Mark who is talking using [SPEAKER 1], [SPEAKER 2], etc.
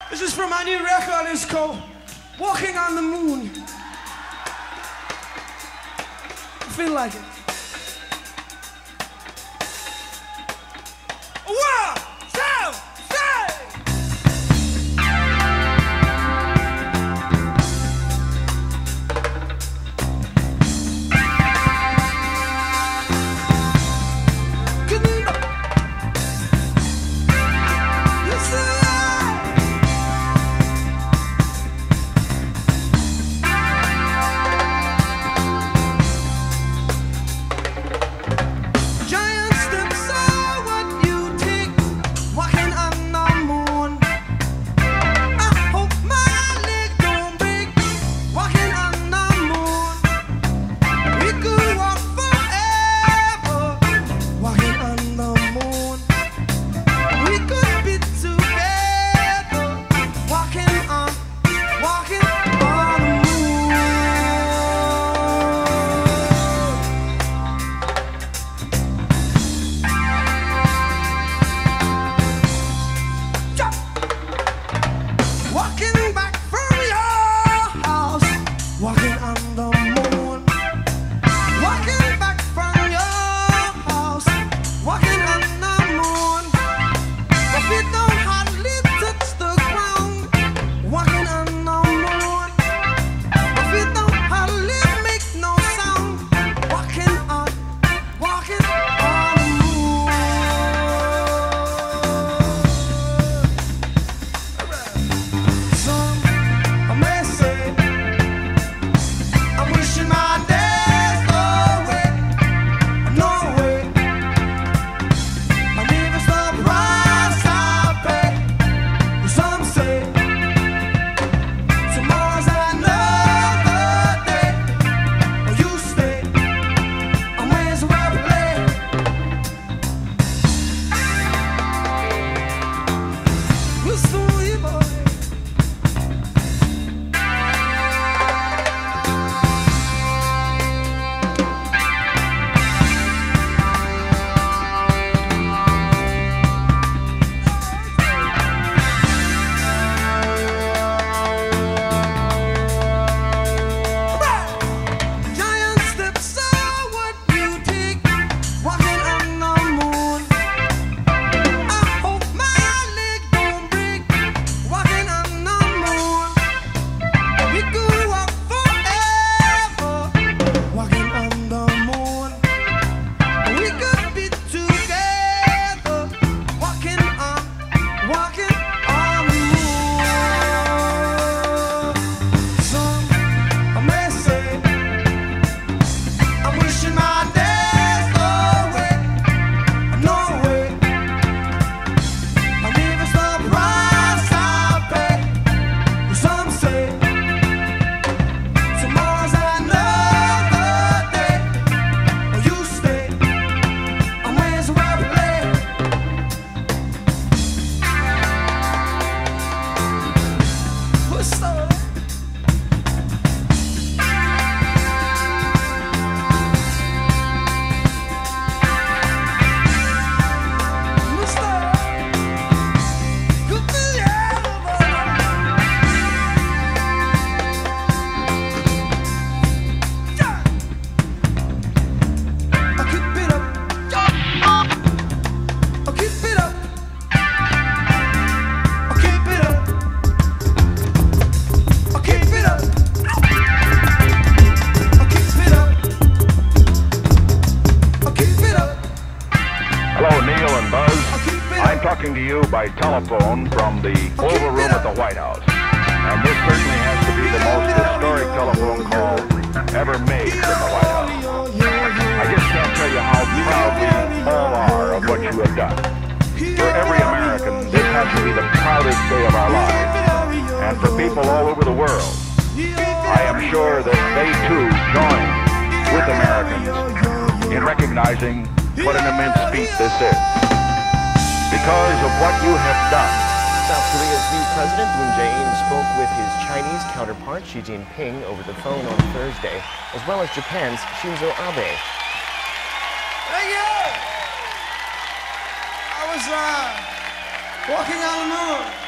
[SPEAKER 1] This is from my new record. It's called Walking on the Moon. I feel like it. One, two, three.
[SPEAKER 2] talking to you by telephone from the Oval Room at the White House. And this certainly has to be the most historic telephone call ever made in the White House. I just can't tell you how proud we all are of what you have done. For every American, this has to be the proudest day of our lives. And for people all over the world, I am sure that they too join with Americans in recognizing what an immense feat this is. Because of what you have done.
[SPEAKER 3] South Korea's new president, Moon Jae-in, spoke with his Chinese counterpart, Xi Jinping, over the phone on Thursday, as well as Japan's Shinzo Abe.
[SPEAKER 1] Thank you! I was walking on the moon.